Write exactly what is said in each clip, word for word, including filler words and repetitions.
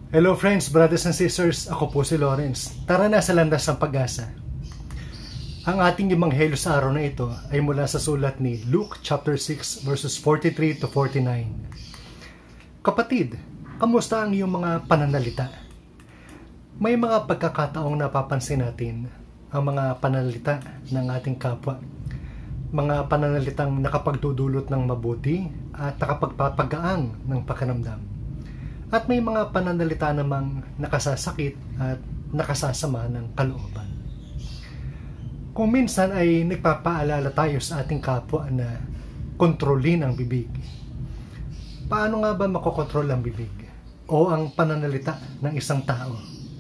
Hello friends, brothers and sisters, ako po si Lawrence. Tara na sa landas ng pag-asa. Ang ating ebanghelyo sa araw na ito ay mula sa sulat ni Luke chapter six verses forty-three to forty-nine. Kapatid, kamusta ang iyong mga pananalita? May mga pagkakataong napapansin natin ang mga pananalita ng ating kapwa. Mga pananalitang nakapagdudulot ng mabuti at nakapagpapagaang ng pakiramdam. At may mga pananalita namang nakasasakit at nakasasama ng kalooban. Kung minsan ay nagpapaalala tayo sa ating kapwa na kontrolin ang bibig. Paano nga ba makokontrol ang bibig o ang pananalita ng isang tao?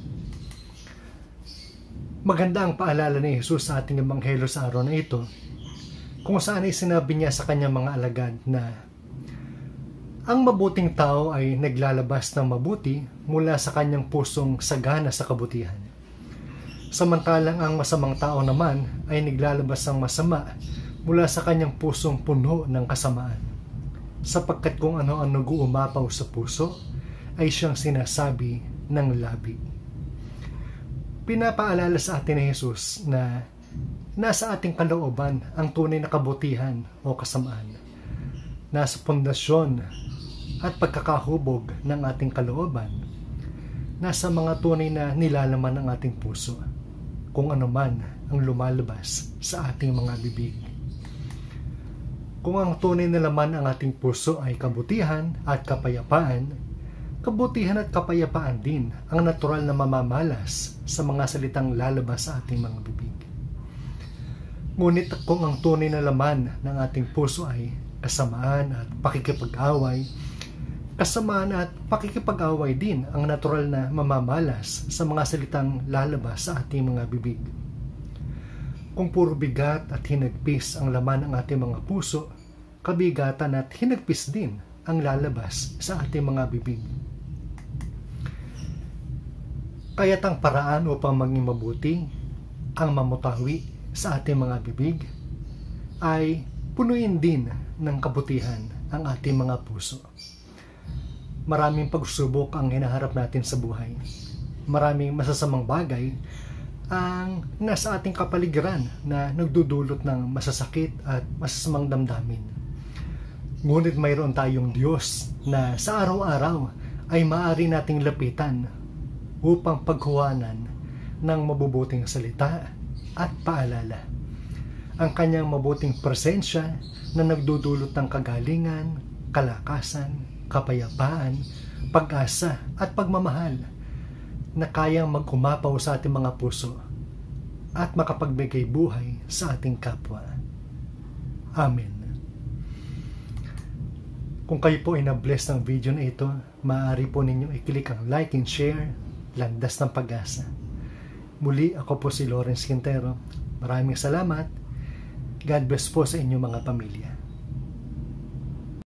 Maganda ang paalala ni Jesus sa ating ebanghelyo sa araw na ito, kung saan ay sinabi niya sa kanyang mga alagad na ang mabuting tao ay naglalabas ng mabuti mula sa kanyang pusong sagana sa kabutihan. Samantalang ang masamang tao naman ay naglalabas ng masama mula sa kanyang pusong puno ng kasamaan. Sapagkat kung ano ang nag-uumapaw sa puso ay siyang sinasabi ng labi. Pinapaalala sa atin ni Jesus na nasa ating kalooban ang tunay na kabutihan o kasamaan. Nasa pundasyon at pagkakahubog ng ating kalooban, nasa mga tunay na nilalaman ng ating puso, kung ano man ang lumalabas sa ating mga bibig. Kung ang tunay na laman ng ating puso ay kabutihan at kapayapaan, kabutihan at kapayapaan din ang natural na mamamalas sa mga salitang lalabas sa ating mga bibig. Ngunit kung ang tunay na laman ng ating puso ay kasamaan at pakikipag-away, kasamaan at pakikipag-away din ang natural na mamamalas sa mga salitang lalabas sa ating mga bibig. Kung puro bigat at hinagpis ang laman ng ating mga puso, kabigatan at hinagpis din ang lalabas sa ating mga bibig. Kaya't ang paraan upang maging mabuti, ang mamutawi sa ating mga bibig, ay punuin din ng kabutihan ang ating mga puso. Maraming pagsubok ang hinaharap natin sa buhay. Maraming masasamang bagay ang nasa ating kapaligiran na nagdudulot ng masasakit at masasamang damdamin. Ngunit mayroon tayong Diyos na sa araw-araw ay maaari nating lapitan upang paghuwanan ng mabubuting salita at paalala. Ang kanyang mabuting presensya na nagdudulot ng kagalingan, kalakasan, kapayapaan, pag-asa at pagmamahal na kayang mag-umapaw sa ating mga puso at makapagbigay buhay sa ating kapwa. Amen. Kung kayo po ay na-bless ng video na ito, maaari po ninyong i-click ang like and share, Landas ng Pag-asa. Muli, ako po si Lawrence Quintero. Maraming salamat. God bless po sa inyong mga pamilya.